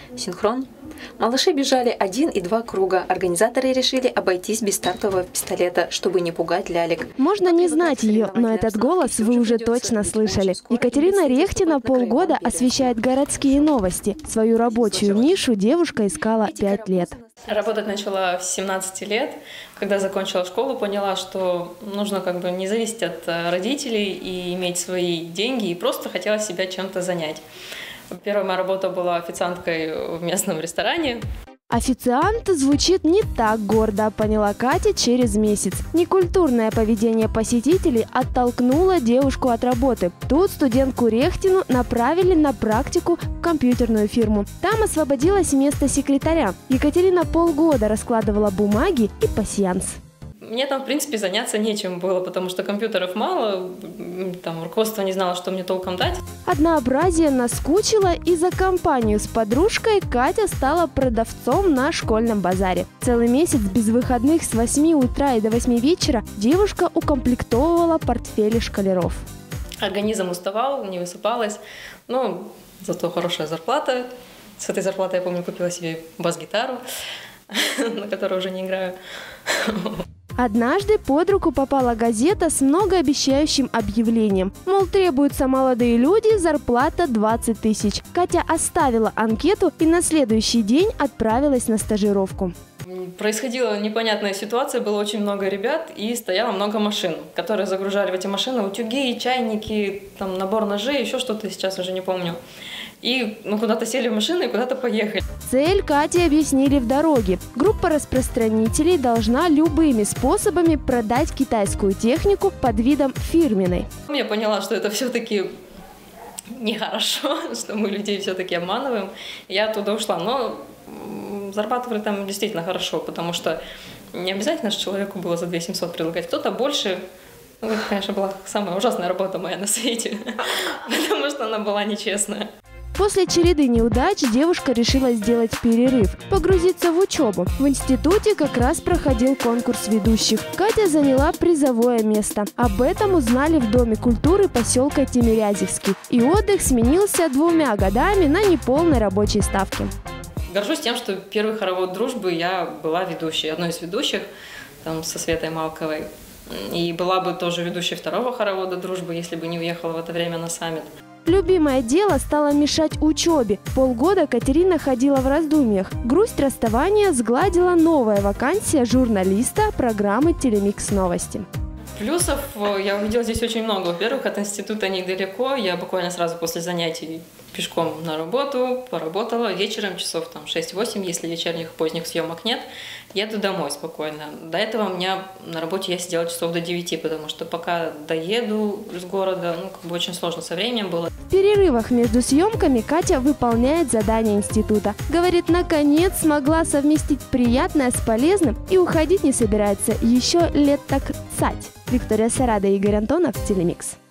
синхрон. Малыши бежали 1 и 2 круга. Организаторы решили обойтись без стартового пистолета, чтобы не пугать лялек. Можно не знать ее, но этот голос вы уже точно слышали. Екатерина Рехтина полгода освещает городские новости. Свою рабочую нишу девушка искала 5 лет. Работать начала с 17 лет. Когда закончила школу, поняла, что нужно не зависеть от родителей и иметь свои деньги, и просто хотела себя чем-то занять. Первая моя работа была официанткой в местном ресторане. Официант звучит не так гордо, поняла Катя через месяц. Некультурное поведение посетителей оттолкнуло девушку от работы. Тут студентку Рехтину направили на практику в компьютерную фирму. Там освободилось место секретаря. Екатерина полгода раскладывала бумаги и пасьянс. Мне там, в принципе, заняться нечем было, потому что компьютеров мало, там руководство не знало, что мне толком дать. Однообразие наскучило, и за компанию с подружкой Катя стала продавцом на школьном базаре. Целый месяц без выходных с 8 утра и до 8 вечера девушка укомплектовывала портфели школяров. Организм уставал, не высыпалась, но зато хорошая зарплата. С этой зарплатой, я помню, купила себе бас-гитару, на которой уже не играю. Однажды под руку попала газета с многообещающим объявлением. Мол, требуются молодые люди, зарплата 20 тысяч. Катя оставила анкету и на следующий день отправилась на стажировку. Происходила непонятная ситуация, было очень много ребят и стояло много машин, которые загружали в эти машины утюги, чайники, там, набор ножей, еще что-то, сейчас уже не помню. И куда-то сели в машины и куда-то поехали. Цель Кате объяснили в дороге. Группа распространителей должна любыми способами продать китайскую технику под видом фирменной. Я поняла, что это все-таки нехорошо, что мы людей все-таки обманываем. Я оттуда ушла, но зарабатывали там действительно хорошо, потому что не обязательно же человеку было за 2700 предлагать, кто-то больше. Это, конечно, была самая ужасная работа моя на свете, потому что она была нечестная. После череды неудач девушка решила сделать перерыв, погрузиться в учебу. В институте как раз проходил конкурс ведущих. Катя заняла призовое место. Об этом узнали в Доме культуры поселка Тимирязевский. И отдых сменился 2 годами на неполной рабочей ставке. Горжусь тем, что первый хоровод дружбы я была ведущей, одной из ведущих, там, со Светой Малковой. И была бы тоже ведущей второго хоровода дружбы, если бы не уехала в это время на саммит. Любимое дело стало мешать учебе. Полгода Катерина ходила в раздумьях. Грусть расставания сгладила новая вакансия журналиста программы «Телемикс Новости». Плюсов я увидела здесь очень много. Во-первых, от института недалеко. Я буквально сразу после занятий пешком на работу, поработала. Вечером часов 6-8, если вечерних поздних съемок нет, еду домой спокойно. До этого у меня на работе я сидела часов до 9, потому что пока доеду из города, очень сложно со временем было. В перерывах между съемками Катя выполняет задания института. Говорит, наконец смогла совместить приятное с полезным и уходить не собирается еще лет так 20. Виктория Сарада и Игорь Антонов, Телемикс.